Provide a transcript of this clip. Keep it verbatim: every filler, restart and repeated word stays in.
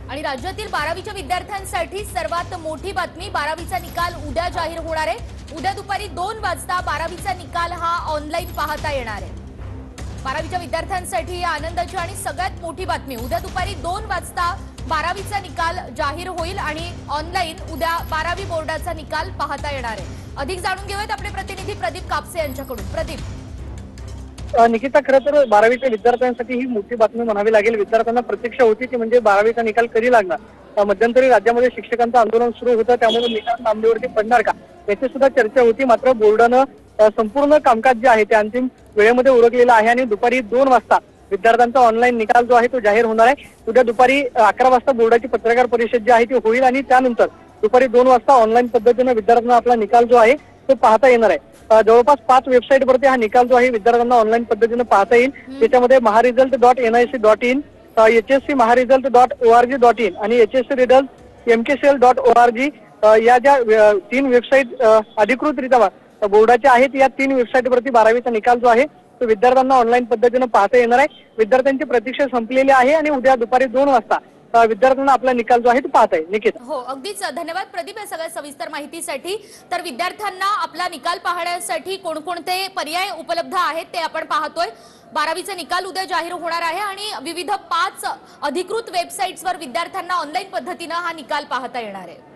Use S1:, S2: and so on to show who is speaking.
S1: आणि राज्यातील बारावीच्या विद्यार्थ्यांसाठी सर्वात मोठी बातमी, बारावीचा निकाल उद्या जाहीर होणार आहे। उद्या दुपारी दोन वाजता बारावीचा निकाल हा ऑनलाईन पाहता येणार आहे। बारावीच्या विद्यार्थ्यांसाठी या आनंदाची आणि सगळ्यात मोठी बातमी, उद्या दुपारी दोन वाजता बारावीचा निकाल जाहीर होईल आणि ऑनलाईन उद्या बारावी बोर्डाचा निकाल पाहता येणार आहे। अधिक जाणून घेऊयात आपले प्रतिनिधी प्रदीप कापसे यांच्याकडून। प्रदीप,
S2: निकिता, खरं तर बारावीच्या विद्यार्थ्यांसाठी ही मोठी बातमी म्हणावी लागेल। विद्यार्थ्यांना प्रतीक्षा होती ती म्हणजे बारावीचा निकाल कधी लागणार। मध्यंतरी राज्यामध्ये शिक्षकांचं आंदोलन सुरू होतं, त्यामुळे निकाल लांबणीवरती पडणार का याची सुद्धा चर्चा होती। मात्र बोर्डानं संपूर्ण कामकाज जे आहे ते अंतिम वेळेमध्ये उरकलेलं आहे आणि दुपारी दोन वाजता विद्यार्थ्यांचा ऑनलाईन निकाल जो आहे तो जाहीर होणार आहे। उद्या दुपारी अकरा वाजता बोर्डाची पत्रकार परिषद जी आहे ती होईल आणि त्यानंतर दुपारी दोन वाजता ऑनलाईन पद्धतीने विद्यार्थ्यांना आपला निकाल जो आहे तो पाहता येणार आहे। जवळपास पाच वेबसाईट वरती हा निकाल जो आहे विद्यार्थ्यांना ऑनलाईन पद्धतीने पाहता येईल। त्याच्यामध्ये mahresult dot N I C dot in, H S C mahresult dot O R G dot in आणि H S C result M K C L dot O R G या ज्या तीन वेबसाईट अधिकृतरित्या बोर्डाच्या आहेत, या तीन वेबसाईट वरती बारावीचा निकाल जो आहे तो विद्यार्थ्यांना ऑनलाईन पद्धतीने पाहता येणार आहे। विद्यार्थ्यांची प्रतीक्षा संपलेली आहे आणि उद्या दुपारी दोन वाजता विद्यार्थ्यांना आपला निकाल जो आहे तो पाहता येईल। निकिता,
S1: हो, अगदीच धन्यवाद प्रदीप या सगळ्या सविस्तर माहितीसाठी। तर विद्यार्थ्यांना आपला निकाल पाहण्यासाठी कोणकोणते पर्याय उपलब्ध आहेत ते आपण पाहतोय। बारावीचा निकाल उद्या जाहीर होणार आहे आणि विविध पाच अधिकृत वेबसाईट्सवर विद्यार्थ्यांना ऑनलाईन पद्धतीने हा निकाल पाहता येणार आहे।